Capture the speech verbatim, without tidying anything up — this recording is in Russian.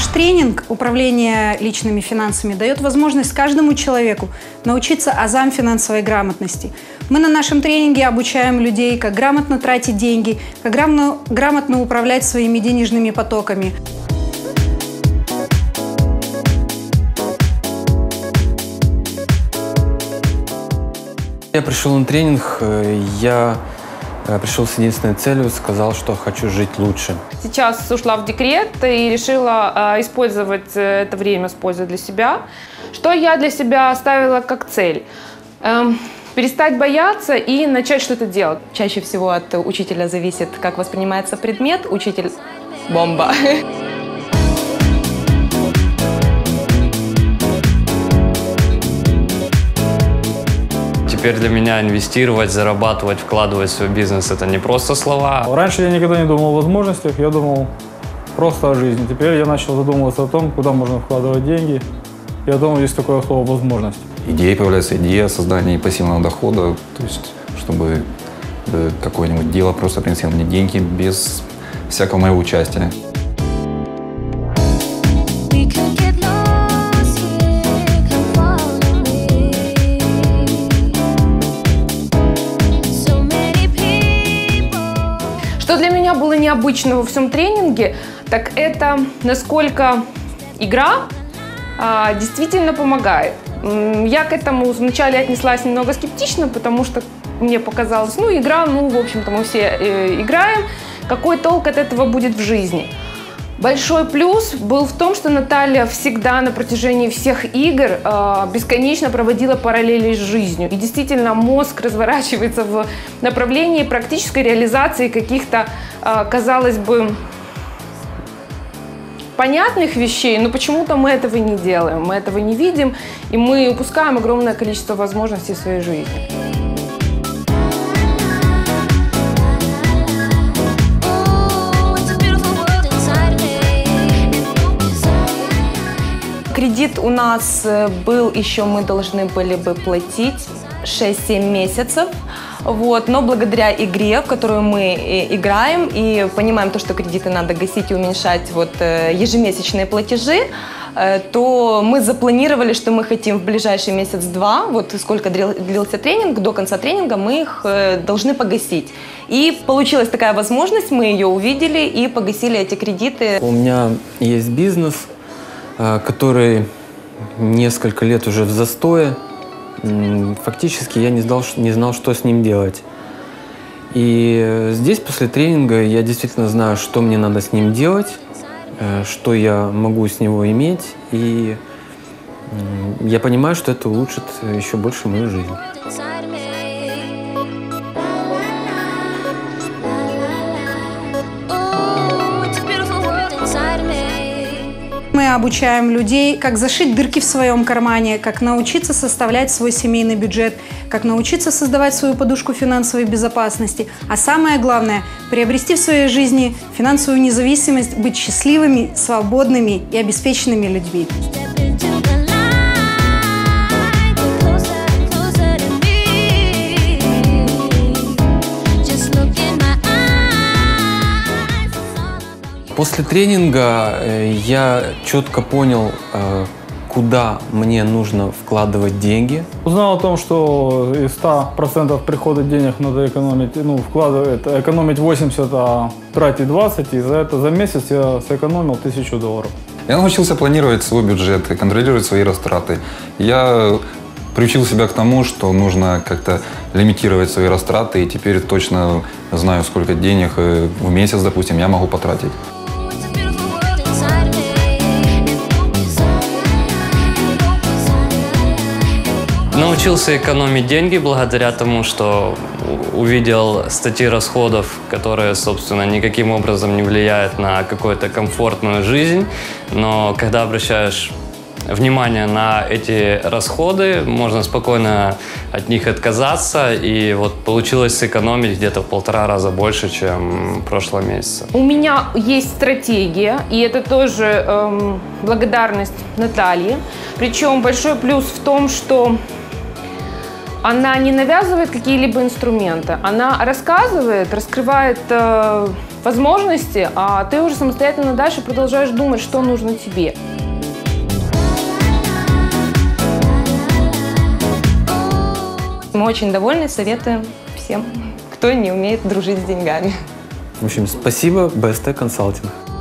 Наш тренинг «Управление личными финансами» дает возможность каждому человеку научиться азам финансовой грамотности. Мы на нашем тренинге обучаем людей, как грамотно тратить деньги, как грамотно, грамотно управлять своими денежными потоками. Я пришел на тренинг, я пришел с единственной целью, сказал, что хочу жить лучше. Сейчас ушла в декрет и решила использовать это время с пользой для себя. Что я для себя оставила как цель? Эм, перестать бояться и начать что-то делать. Чаще всего от учителя зависит, как воспринимается предмет. Учитель – бомба. Теперь для меня инвестировать, зарабатывать, вкладывать в свой бизнес – это не просто слова. Раньше я никогда не думал о возможностях, я думал просто о жизни. Теперь я начал задумываться о том, куда можно вкладывать деньги. Я думаю, есть такое слово «возможность». Идея появляется, идея создания пассивного дохода, то есть чтобы какое-нибудь дело просто принесло мне деньги без всякого моего участия. Что для меня было необычно во всем тренинге, так это насколько игра а, действительно помогает. Я к этому вначале отнеслась немного скептично, потому что мне показалось, ну игра, ну в общем-то мы все э, играем, какой толк от этого будет в жизни? Большой плюс был в том, что Наталья всегда на протяжении всех игр э, бесконечно проводила параллели с жизнью. И действительно мозг разворачивается в направлении практической реализации каких-то, э, казалось бы, понятных вещей, но почему-то мы этого не делаем, мы этого не видим, и мы упускаем огромное количество возможностей в своей жизни. Кредит у нас был еще, мы должны были бы платить шесть-семь месяцев. Вот, но благодаря игре, в которую мы играем и понимаем то, что кредиты надо гасить и уменьшать вот, ежемесячные платежи, то мы запланировали, что мы хотим в ближайший месяц-два, вот сколько длился тренинг, до конца тренинга мы их должны погасить. И получилась такая возможность, мы ее увидели и погасили эти кредиты. У меня есть бизнес, который несколько лет уже в застое. Фактически я не знал, не знал, что с ним делать. И здесь, после тренинга, я действительно знаю, что мне надо с ним делать, что я могу с него иметь. И я понимаю, что это улучшит еще больше мою жизнь. Мы обучаем людей, как зашить дырки в своем кармане, как научиться составлять свой семейный бюджет, как научиться создавать свою подушку финансовой безопасности, а самое главное – приобрести в своей жизни финансовую независимость, быть счастливыми, свободными и обеспеченными людьми. После тренинга я четко понял, куда мне нужно вкладывать деньги. Узнал о том, что из ста процентов прихода денег надо экономить, ну, вкладывать, экономить восемьдесят, а тратить двадцать, и за это за месяц я сэкономил тысячу долларов. Я научился планировать свой бюджет и контролировать свои растраты. Я приучил себя к тому, что нужно как-то лимитировать свои растраты, и теперь точно знаю, сколько денег в месяц, допустим, я могу потратить. Научился экономить деньги благодаря тому, что увидел статьи расходов, которые, собственно, никаким образом не влияют на какую-то комфортную жизнь. Но когда обращаешь внимание на эти расходы, можно спокойно от них отказаться. И вот получилось сэкономить где-то в полтора раза больше, чем в прошлом месяце. У меня есть стратегия, и это тоже эм, благодарность Наталье. Причем большой плюс в том, что Она не навязывает какие-либо инструменты, она рассказывает, раскрывает э, возможности, а ты уже самостоятельно дальше продолжаешь думать, что нужно тебе. Мы очень довольны, советуем всем, кто не умеет дружить с деньгами. В общем, спасибо бэ эс тэ Консалтинг.